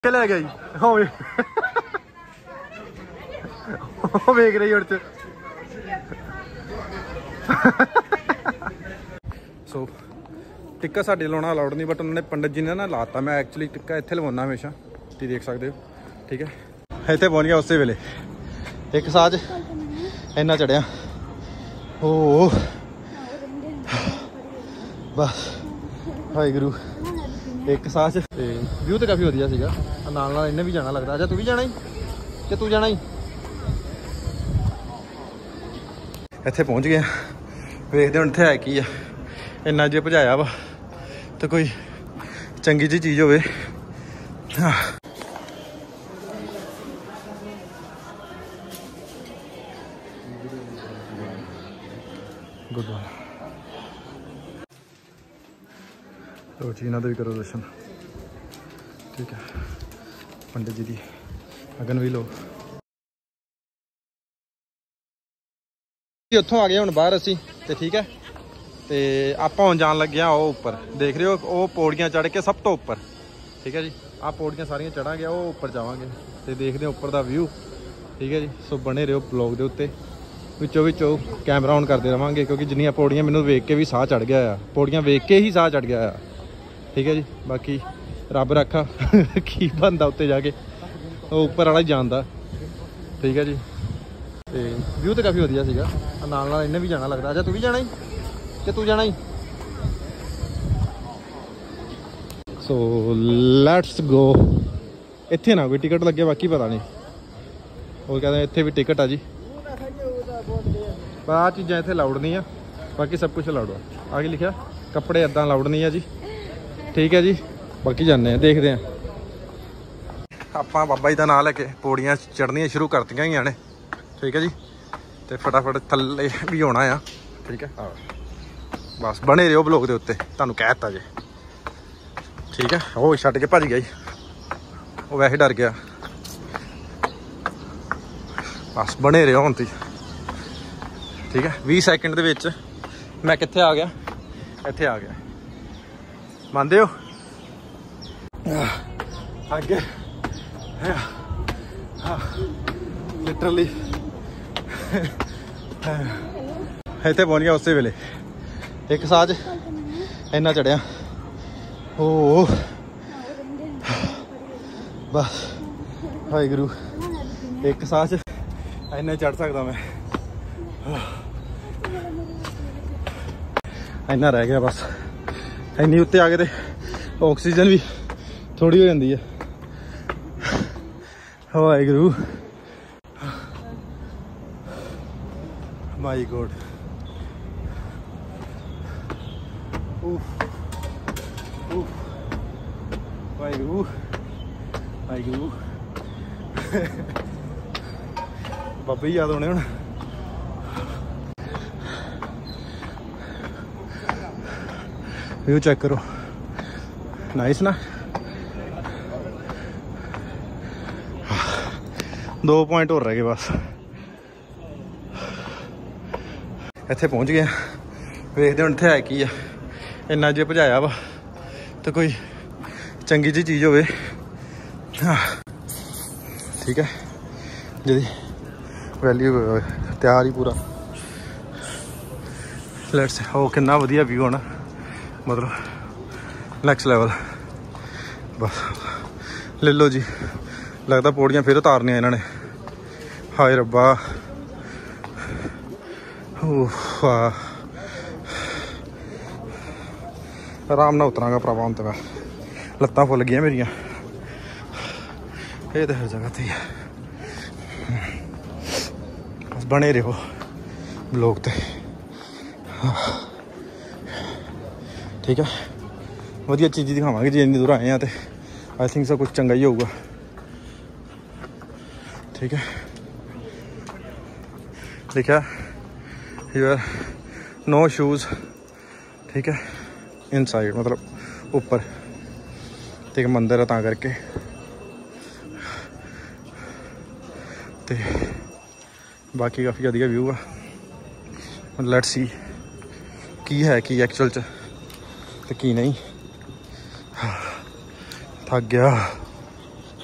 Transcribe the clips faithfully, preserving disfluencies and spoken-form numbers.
ले गया हो वेख रही उड़ सो टिक्का साढ़े लाना अलाउड नहीं, बट उन्होंने पंडित जी ने ना लाता। मैं एक्चुअली टिक्का इत्थे लवाना हमेशा, तुम देख सकते हो। ठीक है, इत्थे पहुंच गया उस वेले एक साज इन्ना चढ़िया ओ बस हाई गुरु एक साज। व्यू तो काफ़ी वधिया सीगा, नाल नाल इन्हें भी जाना लगता। अच्छा तू भी जाना ही कि तू जाना ही? इत्थे पहुंच गया, वेखते हुण इत्थे है की आ। इन्ना जे भजाया वा तो कोई चंगी जी चीज़ होवे। गुरुद्वारा तो जी इन्हों भी करो दर्शन। ठीक है, पंडित जी की अगन भी लो। उत्थों आ गए हुण बाहर असी ते ठीक है, तो आप हुण जान लगे वो उपर देख रहे हो, वो पौड़ियाँ चढ़ के सब तो उपर। ठीक है जी, आप पौड़ियाँ सारियाँ चढ़ांगे, वो उपर जावांगे तो देखते उपर का व्यू। ठीक है जी, सो बने रहो ब्लॉग के उत्ते, विचों विचों कैमरा ऑन करते रहांगे क्योंकि जिन्नियां पौड़ियाँ मैनूं वेख के भी साह चढ़ गया आ, पौड़ियाँ वेख के ही साह चढ़ गया आ। ठीक है जी, बाकी रब रखा की बनता उत्ते जाके, वो उपर वाला ही जानता। ठीक है जी, तो व्यू तो काफ़ी वधिया सीगा, नाल नाल इन्हें भी जाना लगता। अच्छा तू भी जाना ही कि तू जाना ही? सो लैट्स गो। इत्थे ना कोई टिकट लगे, बाकी पता नहीं। और कहते हैं इत्थे भी टिकट आ जी, पर आ चीज़ां इत्थे अलाउड नहीं है, बाकी सब कुछ अलाउड है। आगे लिखा कपड़े इदा अलाउड नहीं है जी। ठीक है जी, बाकी जाने देखते हैं। आप बाबा जी का नाम लैके पौड़ियाँ चढ़नियाँ शुरू करतियां ही ने। ठीक है जी, तो फटाफट थल्ले भी होना आ। ठीक है, बस बने रहो ब्लॉग के उत्ते, तुहानूं कह दित्ता जे। ठीक है, वो छड्ड के भज गया जी, वो वैसे डर गया। बस बने रहो हुण। ठीक है, बीस सैकेंड दे विच मैं कित्थे आ गया, इत्थे आ गया। मानते हो अगे लिटरली इत्थे पहुंच गया उस वेले एक साज इन्ना चढ़िया ओ बस हाई गुरु एक साज इन्ना चढ़ सकता मैं, इन्ना रह गया बस। इन्नी उत्ते आ गए तो ऑक्सीजन भी थोड़ी हो जाती है। हाय गुरु माई गॉड, हाय गुरु हाय गुरु बाबे ही याद होने हुण। व्यू चेक करो, नाइस ना। दो पॉइंट और रह गए बस। इत्थे पहुंच गए, वेखते हुण इत्थे है की आ। इन्ना जे भजाया वा तो कोई चंगी जी चीज़ होवे। ठीक है, जी वैल्यू तैयार ही पूरा। लेट्स हो कितना वधिया व्यू होना, मतलब नैक्सट लैवल। बस ले लो जी, लगता पौड़ियाँ फिर उतारनियां इन्होंने। हाय रब्बा आराम ना उतरांगा भरावा हुण तो मैं, लत्तां फुल गई मेरियां। ये तो हर जगह ते ही है, बस बने रहो ब्लॉग ते। ठीक है, वधिया चीज़ दिखावांगे जी, इन्नी दूर आए हैं तो आई थिंक सब कुछ चंगा ही होगा। ठीक है, लिखा यूर नो शूज़। ठीक है, इनसाइड मतलब ऊपर। ठीक है, मंदिर है तां करके। ते बाकी काफ़ी वधिया व्यू है। लेट्स सी की है की एक्चुअल च ते की नहीं। थक गया।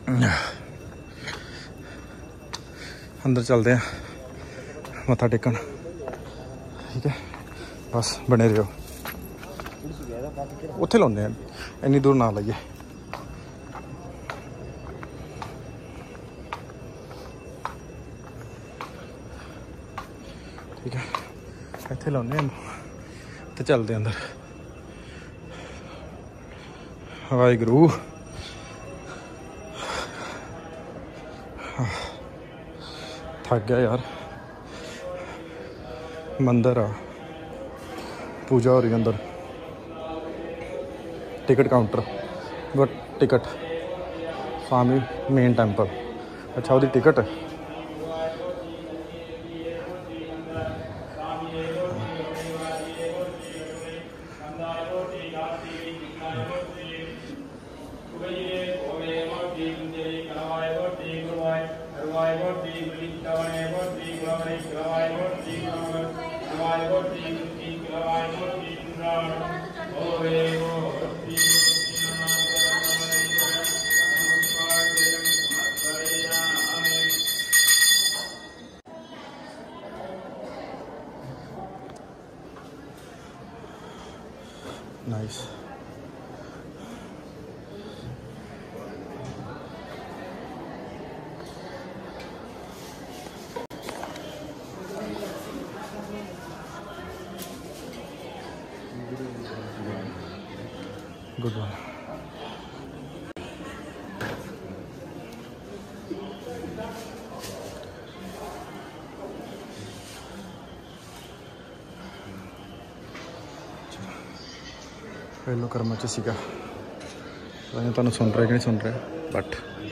अंदर चलते हैं मत्था टेकन, ठीक है। बस बने रहो, उत्थे लाने इन्नी दूर ना लाइए। ठीक है, इत्थे लाने तो चलते अंदर। वाहिगुरू, थक गया यार। मंदिर आ, पूजा हो रही है अंदर, ticket counter but ticket Swami main temple. अच्छा वो टिकट है। नाइस। Good one. पहलो कर्म च सीगा, तुहानू सुन रहे कि नहीं सुन रहे, बट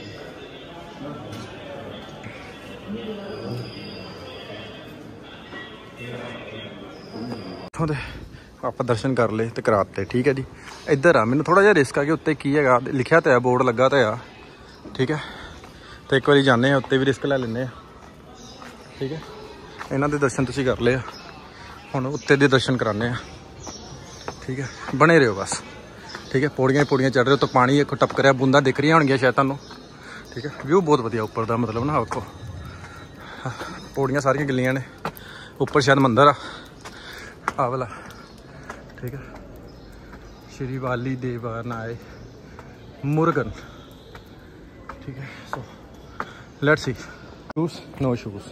इत्थों दे आप दर्शन कर ले तो कराते, ठीक है जी। इधर आ मैंने थोड़ा जिहा रिस्क आ कि उत्ते की है लिखा तो है, बोर्ड लगा तो है, ठीक है। तो एक बार जाने उत्ते भी रिस्क लै लें, ठीक है। इन्हों के दर्शन तुसीं कर ले, हुण उत्ते दे दर्शन कराने, ठीक है। बने रहो बस, ठीक है। पौड़ियाँ पौड़ियाँ चढ़ रहे हो तो पानी एक टपक रहा, बूंदा दिख रही होंगे शायद तुहानू, ठीक है। व्यू बहुत वधिया उपर का, मतलब ना वेखो पौड़ियाँ सारियां गिल्लियां ने, उपर शायद मंदिर आ वाला, ठीक है। श्री वाली देवानाय मुरुगन, ठीक है। So let's see, shoes no shoes.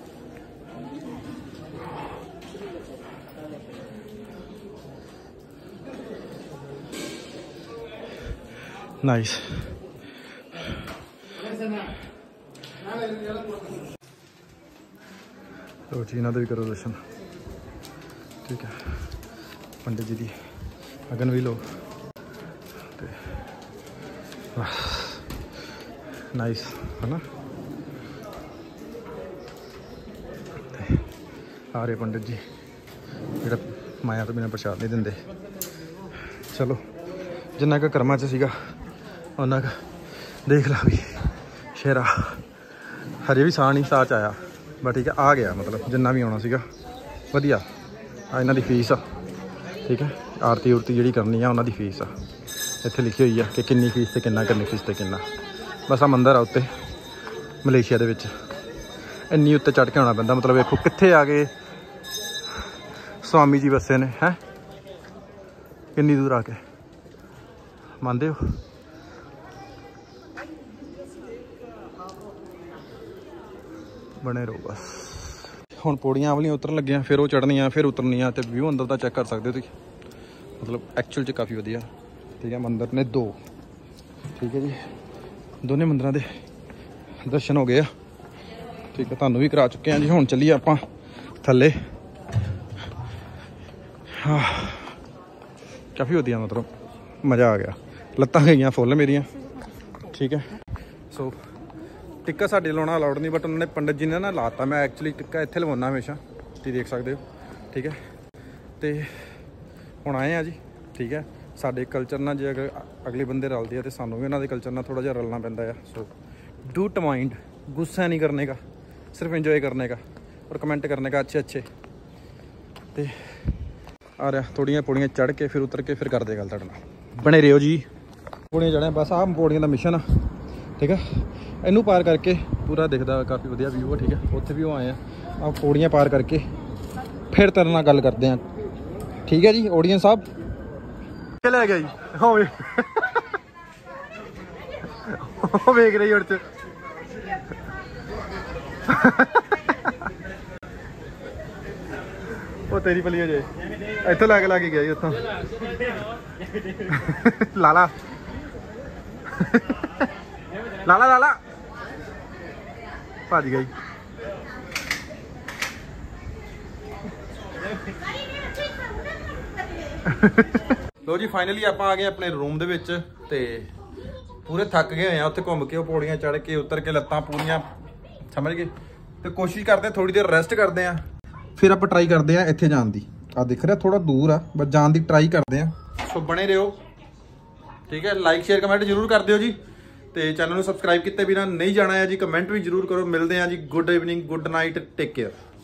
Nice. तो जी इन्हों भी करो दर्शन, ठीक है। पंडित जी की अगन भी लो, नाइस है ना। आ रहे पंडित जी जो माया तो बिना प्रसाद नहीं देंगे। चलो जिन्ना का कर्मा च सीगा उन्ना का देख ला भी शेरा, हजे भी साह नहीं साह च आया, बट ठीक है आ गया, मतलब जिन्ना भी आना सीगा वधिया। आ इन्हां दी फीस आ, ठीक है। आरती उरती जी करनी है उन्होंने फीस आ, इत्थे लिखी हुई है कि किन्नी फीस ते किन्ना, किन्नी फीस ते किन्ना। बस आ मंदिर आ उत्ते मलेशिया दे विच, इन्नी उत्ते चढ़ के आना पैंदा, मतलब देखो कित्थे आ गए स्वामी जी बसे ने, हैं किन्नी दूर आके, मानते हो। बने रहो बस। हुण पौड़ियां वालियां उतरन लगियां, फिर वो चढ़नियां, फिर उतरनियां, तो व्यू अंदर का चैक कर सकते हो तुसीं, मतलब एक्चुअल च काफ़ी वधिया, ठीक है। मंदिर ने दो, ठीक है जी। दोनों मंदिरों के दर्शन हो गए, ठीक है। तुहानू भी करा चुके हैं जी। हुण चलीए आपां थल्ले। हाँ काफ़ी वधिया, मतलब मज़ा आ गया, लत्तां गईयां फुल मेरियां, ठीक है। सो टिक्का साढ़े लाना अलाउड नहीं, बट उन्होंने पंडित जी ने ना लाता। मैं एक्चुअली टिक्का इत्थे लवाना हमेशा, तुसीं देख सकते हो, ठीक है। तो हुण आए हैं जी, ठीक है। साडे कल्चर नाल जे अगर अगले बंदे रलते हैं तो सानू भी उन्होंने कल्चर नाल थोड़ा जिहा रलना पैंदा है। सो डू इट माइंड, गुस्सा नहीं करने का, सिर्फ इंजॉय करने का और कमेंट करने का अच्छे अच्छे। तो आ रहा थोड़ियां पौड़ियां चढ़ के फिर उतर के फिर करते गल तुहाडे नाल, बने रहो जी। पौड़ियां चढ़े बस, आ पौड़ियां का मिशन आ, ठीक है। इनू पार करके पूरा दिखता काफ़ी वधिया व्यू है, ठीक है। उत्थे भी आए हैं आप पौड़ियाँ पार करके फिर तेरे नाल गल करते हैं, ठीक है जी। ऑडियंस साहब ले गया जी, हाँ वेख रही उड़ च वो तेरी पली जे इतों लैके ला के गया जी उतों लाला लाला लाला भज गई। लो जी फाइनली आप आ गए अपने रूम दे विच ते पूरे थक गए हैं उत्थे घूम के पौड़ियां चढ़ के उतर के लत्तां पूरियां समझ गए। तो कोशिश करते हैं थोड़ी देर रेस्ट करते हैं, फिर आप ट्राई करते हैं इत्थे जान दी। आ दिख रहा थोड़ा दूर आ बस जान दी ट्राई करते हैं। सो बने रहो, ठीक है। लाइक शेयर कमेंट जरूर कर दियो जी, तो चैनल को सबसक्राइब किए बिना नहीं जाना है जी। कमेंट भी जरूर करो। मिलते हैं जी। Good evening, good night, take care.